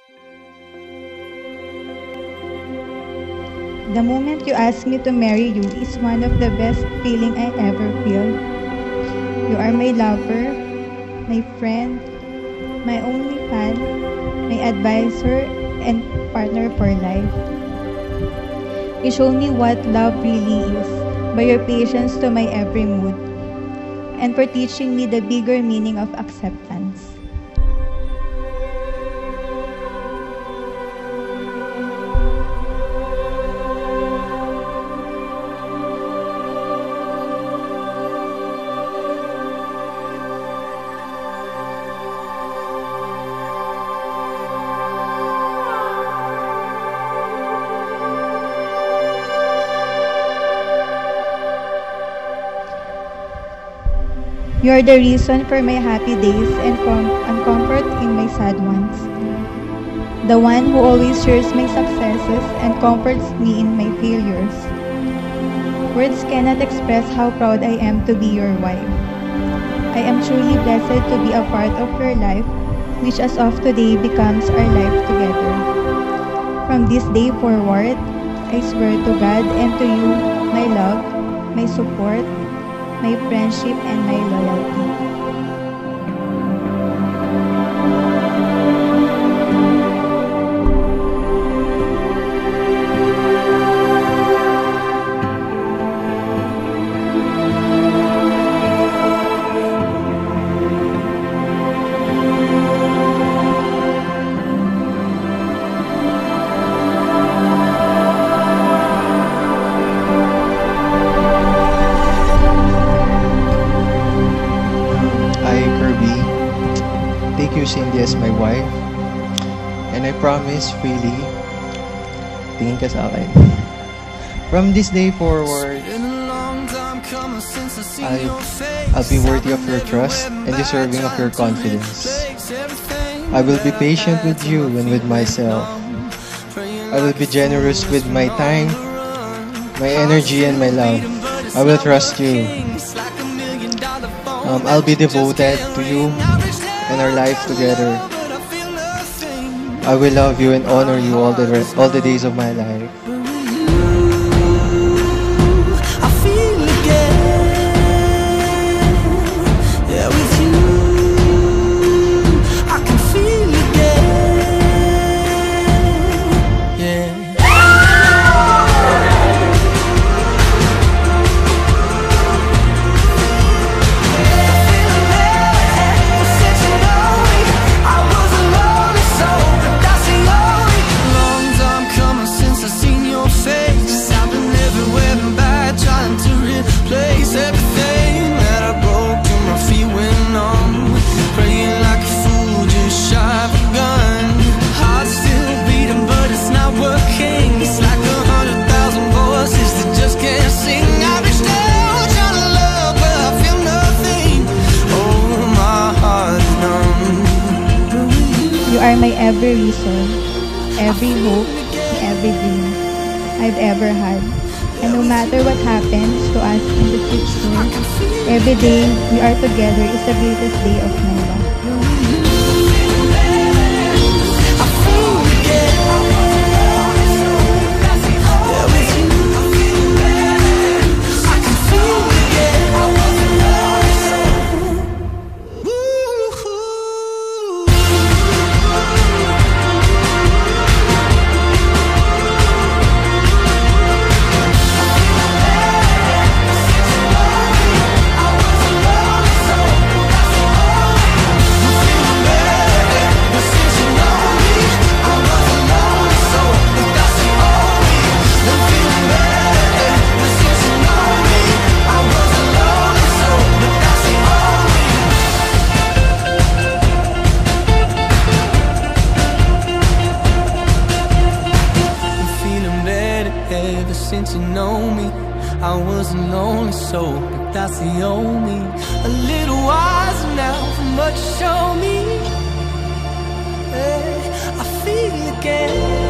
The moment you ask me to marry you is one of the best feeling I ever feel. You are my lover, my friend, my only fan, my advisor, and partner for life. You show me what love really is by your patience to my every mood and for teaching me the bigger meaning of acceptance. You are the reason for my happy days and comfort in my sad ones. The one who always shares my successes and comforts me in my failures. Words cannot express how proud I am to be your wife. I am truly blessed to be a part of your life, which as of today becomes our life together. From this day forward, I swear to God and to you, my love, my support, my friendship, and my loyalty. Take you, Cindy, as my wife. And I promise, freely, tingin ka sa akin. From this day forward, I'll be worthy of your trust and deserving of your confidence. I will be patient with you and with myself. I will be generous with my time, my energy, and my love. I will trust you. I'll be devoted to you and our life together. I will love you and honor you all the days of my life. You are my every reason, every hope, and every dream I've ever had. And no matter what happens to us in the future, every day we are together is the greatest day of my life. Ever since you know me, I was a lonely soul, but that's the only. A little wiser now from what you show me. I feel again.